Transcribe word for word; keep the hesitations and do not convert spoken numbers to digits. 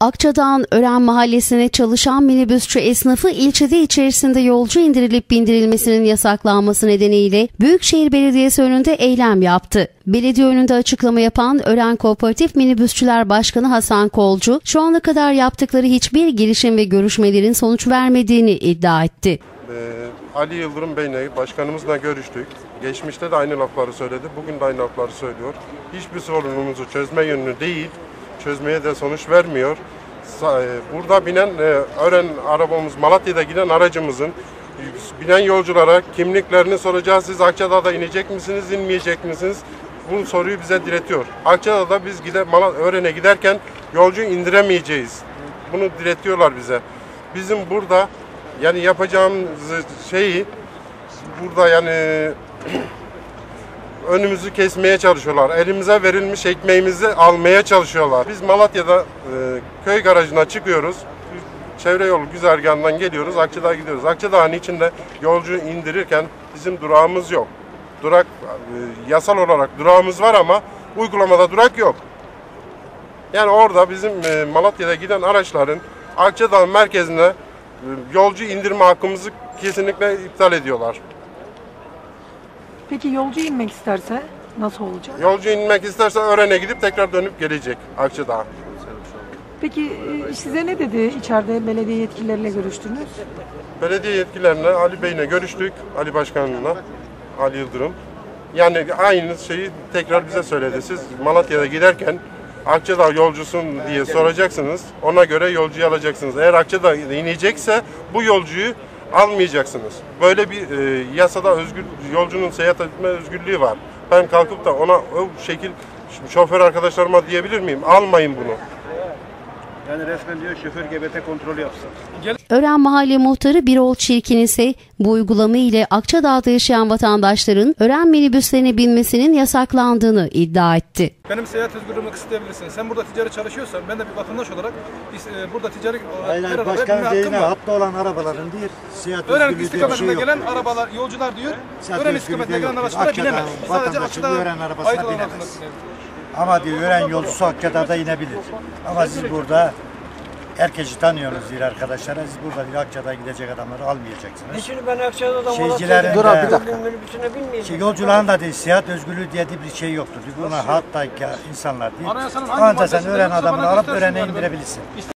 Akçadağ'ın Ören Mahallesi'ne çalışan minibüsçü esnafı ilçede içerisinde yolcu indirilip bindirilmesinin yasaklanması nedeniyle Büyükşehir Belediyesi önünde eylem yaptı. Belediye önünde açıklama yapan Ören Kooperatif Minibüsçüler Başkanı Hasan Kolcu, şu ana kadar yaptıkları hiçbir girişim ve görüşmelerin sonuç vermediğini iddia etti. Ee, Ali Yıldırım Bey'le, başkanımızla görüştük. Geçmişte de aynı lafları söyledi, bugün de aynı lafları söylüyor. Hiçbir sorunumuzu çözme yönlü değil, çözmeye de sonuç vermiyor. Burada binen, Ören arabamız, Malatya'da giden aracımızın binen yolculara kimliklerini soracağız. Siz Akçadağ'da inecek misiniz, inmeyecek misiniz? Bu soruyu bize diretiyor. Akçadağ'da biz gide, Ören'e giderken yolcu indiremeyeceğiz. Bunu diretiyorlar bize. Bizim burada yani yapacağımız şeyi burada yani önümüzü kesmeye çalışıyorlar. Elimize verilmiş ekmeğimizi almaya çalışıyorlar. Biz Malatya'da e, köy garajına çıkıyoruz. Çevre yolu güzergahından geliyoruz. Akçadağ'a gidiyoruz. Akçadağ'ın içinde yolcu indirirken bizim durağımız yok. Durak e, yasal olarak durağımız var ama uygulamada durak yok. Yani orada bizim e, Malatya'da giden araçların Akçadağ merkezine e, yolcu indirme hakkımızı kesinlikle iptal ediyorlar. Peki yolcu inmek isterse nasıl olacak? Yolcu inmek isterse Ören'e gidip tekrar dönüp gelecek Akçadağ'a. Peki size ne dedi? İçeride belediye yetkilileriyle görüştünüz. Belediye yetkililerine, Ali Bey'le görüştük. Ali Başkan'la, Ali Yıldırım. Yani aynı şeyi tekrar bize söyledi. Siz Malatya'da giderken Akçadağ yolcusun diye soracaksınız. Ona göre yolcuyu alacaksınız. Eğer Akçadağ inecekse bu yolcuyu almayacaksınız. Böyle bir e, yasada özgür yolcunun seyahat etme özgürlüğü var. Ben kalkıp da ona o şekil şoför arkadaşlarıma diyebilir miyim? Almayın bunu. Yani resmen diyor şoför G B T kontrolü yapsın. Ören Mahalle Muhtarı Birol Çirkin ise bu uygulama ile Akçadağ'da yaşayan vatandaşların Ören minibüslerine binmesinin yasaklandığını iddia etti. Benim seyahat özgürlüğümü kısıtlayabilirsin. Sen burada ticari çalışıyorsan ben de bir vatandaş olarak burada ticari olarak her arabaya binme hakkım var. Hatta olan arabaların değil, seyahat Ören özgürlüğü diye bir şey yok. gelen arabalar, yolcular diyor, seyahat Ören istikametine gelen araçlara binemez. Sadece Akçadağ Ören arabasına binemez. Ama diyor Ören yolcusu Akçadağ'da inebilir. Ama siz burada herkesi tanıyorsunuz diyor arkadaşlar. Siz burada bir Akçadağ'a gidecek adamları almayacaksınız. E şimdi ben Akçadağ'da Şeycilerin Dur de, bir dakika. Minibüsüne binmeyeceğim. Şey, yolcuların da değil, seyahat özgürlüğü diye bir şey yoktur. Buna hatta insanlar değil. Ancak Ancak sen Ören adamını alıp Ören'e indirebilirsin.